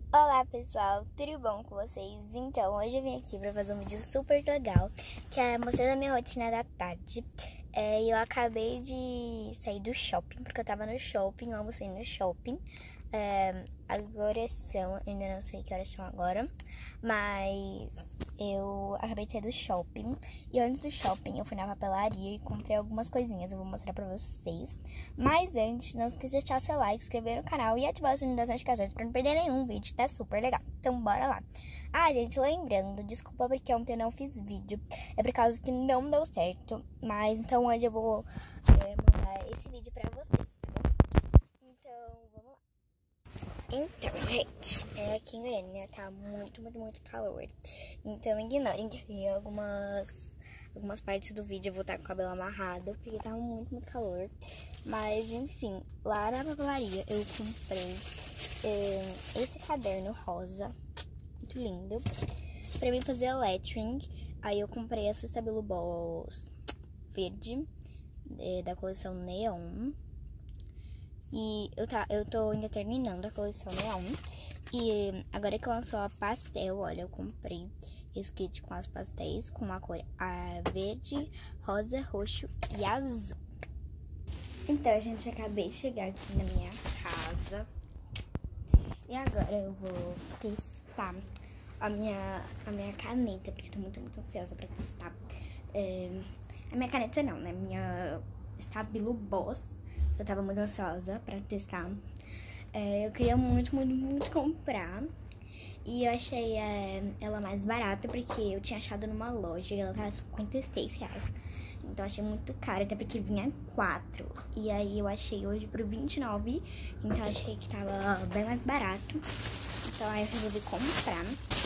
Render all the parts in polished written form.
Olá pessoal, tudo bom com vocês? Então, hoje eu vim aqui pra fazer um vídeo super legal, que é mostrando a minha rotina da tarde. Eu acabei de sair do shopping, porque eu tava no shopping, eu almocei no shopping. Agora são, ainda não sei que horas são agora, mas eu acabei de sair do shopping. E antes do shopping eu fui na papelaria e comprei algumas coisinhas, eu vou mostrar pra vocês. Mas antes, não esqueça de deixar o seu like, se inscrever no canal e ativar o sininho das notificações pra não perder nenhum vídeo, tá super legal. Então bora lá. Gente, lembrando, desculpa porque ontem eu não fiz vídeo, é por causa que não deu certo. Mas então hoje eu vou mandar esse vídeo pra vocês, tá bom? Então, vamos lá. Então, gente, aqui em Goiânia tá muito calor. Então, ignorem que em algumas partes do vídeo eu vou estar com o cabelo amarrado, porque tá muito calor. Mas, enfim, lá na papelaria eu comprei esse caderno rosa, muito lindo, pra mim fazer lettering. Aí eu comprei essa Stabilo Balls verde, da coleção Neon. E eu tô ainda terminando a coleção Neon. E agora que lançou a pastel, olha, eu comprei esse kit com as pastéis, com a cor verde, rosa, roxo e azul. Então, gente, acabei de chegar aqui na minha casa. E agora eu vou testar a minha caneta, porque eu tô muito ansiosa pra testar. A minha caneta não, né? Minha Stabilo Boss. Eu tava muito ansiosa pra testar. Eu queria muito comprar. E eu achei ela mais barata, porque eu tinha achado numa loja e ela tava R$56. Então eu achei muito caro, até porque vinha 4. E aí eu achei hoje por 29. Então eu achei que tava bem mais barato. Então aí eu resolvi comprar.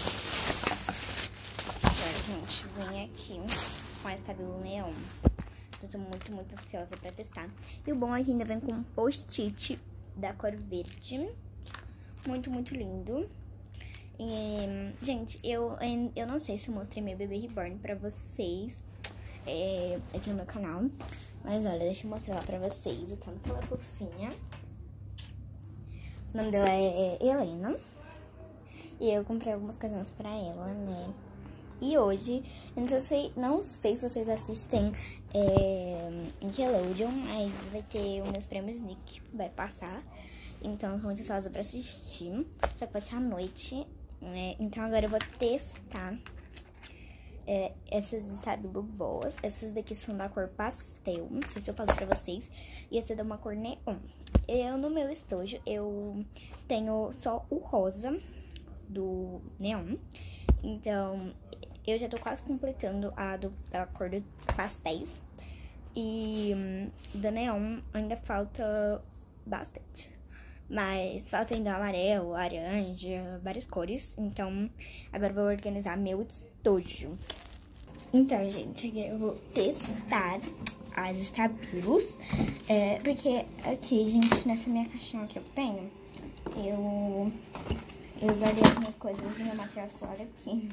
Agora, gente, vem aqui com a Stabilo Neon. Eu tô muito ansiosa pra testar. E o bom é que ainda vem com um post-it da cor verde. Muito lindo. E, gente, eu não sei se eu mostrei meu bebê reborn pra vocês aqui no meu canal. Mas olha, deixa eu mostrar lá pra vocês o tanto que ela é fofinha. O nome dela é Helena. E eu comprei algumas coisinhas pra ela, né? E hoje, eu não sei se vocês assistem Nickelodeon, mas vai ter os meus prêmios Nick, vai passar. Então, eu tô muito ansiosa pra assistir. Só que vai ser à noite, né? Então, agora eu vou testar essas Stabilo boas. Essas daqui são da cor pastel, não sei se eu falei pra vocês. E essa é de uma cor neon. No meu estojo, eu tenho só o rosa do neon. Então, eu já tô quase completando da cor de pastéis. E da neon ainda falta bastante. Mas falta ainda amarelo, laranja, várias cores. Então, agora eu vou organizar meu estojo. Então, gente, eu vou testar as Stabilos. Porque aqui, gente, nessa minha caixinha que eu tenho, eu guardei as minhas coisas e meu material escolar aqui.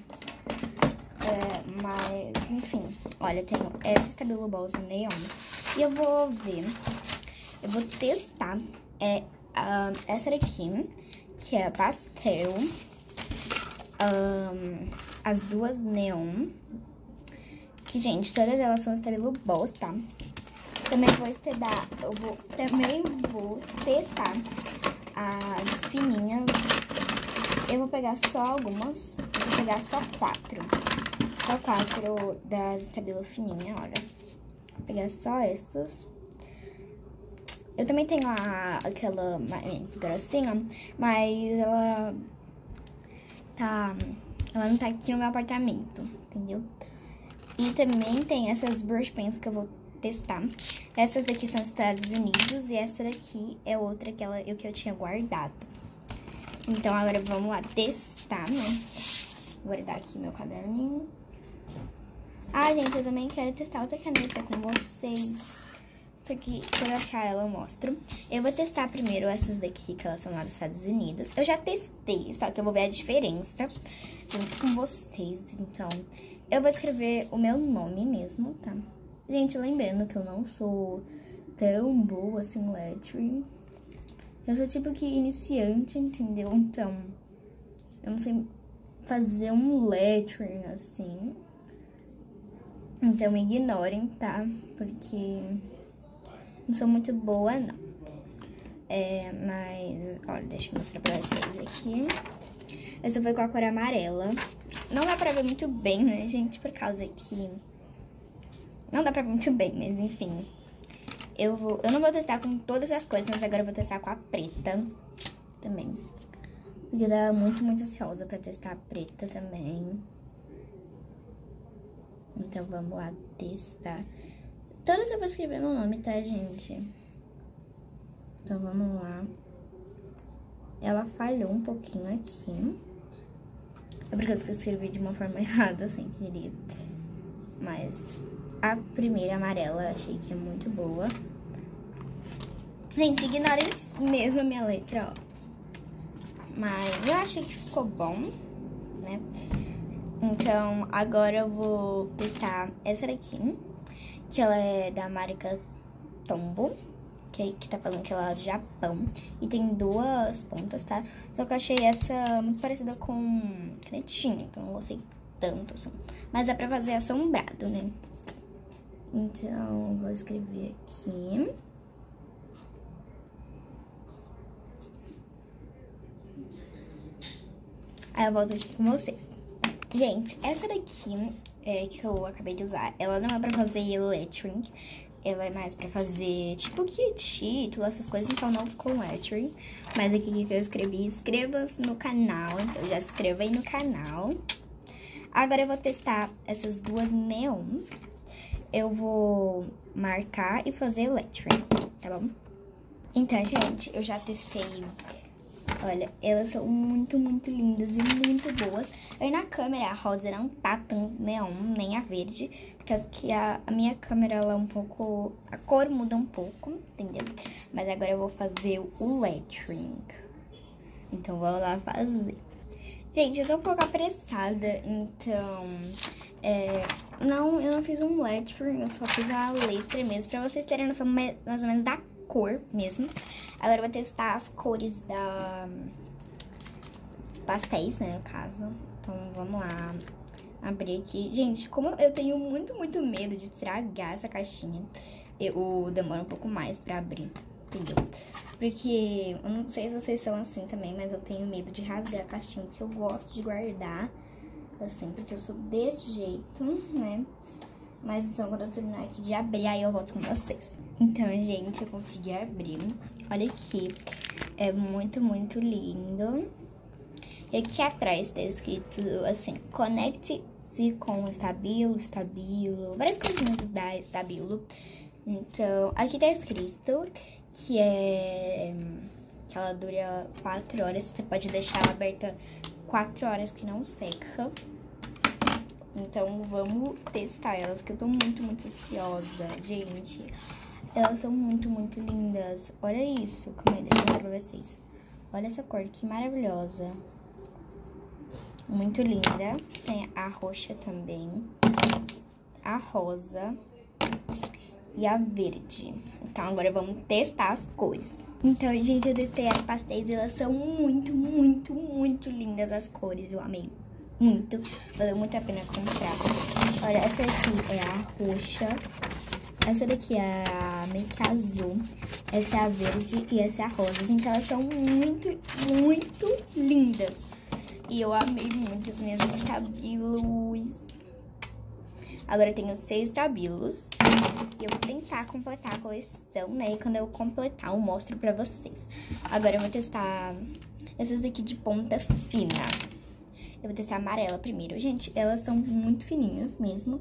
Mas, enfim, olha, eu tenho essa Stabilo Balls Neon. E eu vou testar essa daqui, que é pastel. As duas Neon. Que, gente, todas elas são Stabilo Balls, tá? Também vou testar as fininhas. Eu vou pegar só algumas. Eu vou pegar só 4. Só 4 das Stabilo fininha, olha. Vou pegar só essas. Eu também tenho aquela mais grossinha, mas ela não tá aqui no meu apartamento, entendeu? E também tem essas brush pens que eu vou testar. Essas daqui são dos Estados Unidos e essa daqui é outra que eu tinha guardado. Então, agora vamos lá testar, né? Vou guardar aqui meu caderninho. Gente, eu também quero testar outra caneta com vocês. Só que, se eu achar ela, eu mostro. Eu vou testar primeiro essas daqui, que elas são lá dos Estados Unidos. Eu já testei, só que eu vou ver a diferença junto com vocês. Então, eu vou escrever o meu nome mesmo, tá? Gente, lembrando que eu não sou tão boa assim, lettering. Eu sou tipo que iniciante, entendeu? Então, Eu não sei fazer um lettering assim. Então ignorem, tá? Porque não sou muito boa, não. Mas, olha, deixa eu mostrar pra vocês aqui. Essa foi com a cor amarela. Não dá pra ver muito bem, né, gente? Por causa que... Não dá pra ver muito bem, mas enfim. Eu não vou testar com todas as cores, mas agora eu vou testar com a preta também. Porque eu tava muito ansiosa pra testar a preta também. Então vamos lá testar. Todas eu vou escrever meu nome, tá, gente? Então vamos lá. Ela falhou um pouquinho aqui. É porque eu escrevi de uma forma errada, sem querer. Mas a primeira amarela eu achei que é muito boa. Gente, ignorem mesmo a minha letra, ó. Mas eu achei que ficou bom, né? Então, agora eu vou testar essa daqui, que ela é da marca Tombow, que tá falando que ela é do Japão. E tem duas pontas, tá? Só que eu achei essa muito parecida com canetinha, então não gostei tanto, assim. Mas dá pra fazer assombrado, né? Então, eu vou escrever aqui. Aí eu volto aqui com vocês. Gente, essa daqui que eu acabei de usar, ela não é pra fazer lettering. Ela é mais pra fazer, tipo, que título, essas coisas, então não ficou lettering. Mas aqui que eu escrevi, inscreva-se no canal, então já se inscreva aí no canal. Agora eu vou testar essas duas neons. Eu vou marcar e fazer lettering, tá bom? Então, gente, eu já testei. Olha, elas são muito lindas e muito boas. Aí na câmera a rosa não tá tão neon, nem a verde. Porque a minha câmera, ela é um pouco... A cor muda um pouco, entendeu? Mas agora eu vou fazer o lettering. Então, vamos lá fazer. Gente, eu tô um pouco apressada, então... eu não fiz um lettering, eu só fiz a letra mesmo. Pra vocês terem noção mais ou menos da cor mesmo. Agora eu vou testar as cores da pastéis, né, no caso. Então, vamos lá abrir aqui. Gente, como eu tenho muito medo de estragar essa caixinha, eu demoro um pouco mais pra abrir, entendeu? Porque, eu não sei se vocês são assim também, mas eu tenho medo de rasgar a caixinha, porque eu gosto de guardar, assim, porque eu sou desse jeito, né? Mas então, quando eu terminar aqui de abrir, aí eu volto com vocês. Então, gente, eu consegui abrir. Olha aqui. É muito lindo. E aqui atrás tá escrito assim, conecte-se com estabilo, várias coisinhas da estabilo. Então, aqui tá escrito que ela dura 4 horas. Você pode deixar ela aberta 4 horas que não seca. Então, vamos testar elas, que eu tô muito ansiosa, gente. Elas são muito lindas. Olha isso, como é, deixa eu mostrar pra vocês. Olha essa cor, que maravilhosa. Muito linda. Tem a roxa também, a rosa e a verde. Então, agora vamos testar as cores. Então, gente, eu testei as pastéis e elas são muito lindas as cores. Eu amei muito. Valeu muito a pena comprar. Olha, essa aqui é a roxa. Essa daqui é a meio que azul. Essa é a verde e essa é a rosa. Gente, elas são muito lindas. E eu amei muito os meus estabilos. Agora eu tenho 6 estabilos. E eu vou tentar completar a coleção, né? E quando eu completar, eu mostro pra vocês. Agora eu vou testar essas daqui de ponta fina. Eu vou testar a amarela primeiro. Gente, elas são muito fininhas mesmo.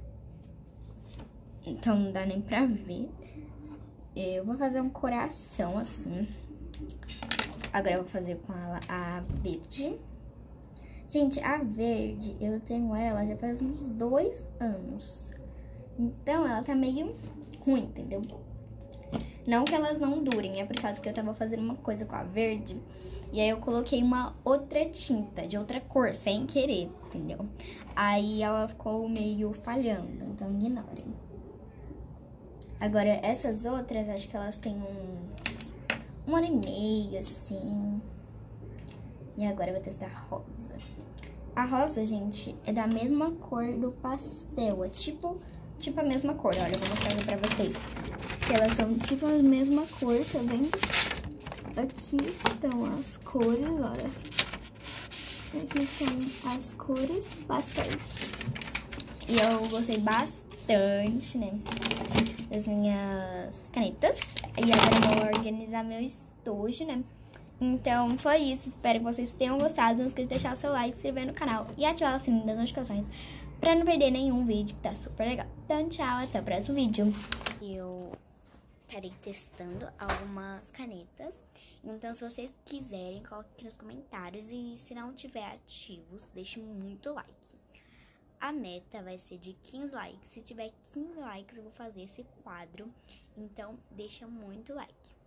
Então não dá nem pra ver. Eu vou fazer um coração assim. Agora eu vou fazer com a verde. Gente, a verde, eu tenho ela já faz uns 2 anos. Então ela tá meio ruim, entendeu? Não que elas não durem, é por causa que eu tava fazendo uma coisa com a verde. E aí eu coloquei uma outra tinta, de outra cor, sem querer, entendeu? Aí ela ficou meio falhando, então ignorem. Agora, essas outras, acho que elas têm um ano e meio, assim. E agora eu vou testar rosa. A rosa, gente, é da mesma cor do pastel. É tipo a mesma cor. Olha, eu vou mostrar aqui pra vocês. Que elas são tipo a mesma cor, tá vendo? Aqui estão as cores, olha. Aqui são as cores pastéis. E eu gostei bastante, né, das minhas canetas. E agora eu vou organizar meu estojo, né. Então foi isso, espero que vocês tenham gostado. Não esqueça de deixar o seu like, se inscrever no canal e ativar o sininho das notificações pra não perder nenhum vídeo, que tá super legal. Então tchau, até o próximo vídeo. Eu estarei testando algumas canetas. Então se vocês quiserem, coloque aqui nos comentários. E se não tiver ativos, deixe muito like. A meta vai ser de 15 likes. Se tiver 15 likes, eu vou fazer esse quadro. Então deixa muito like.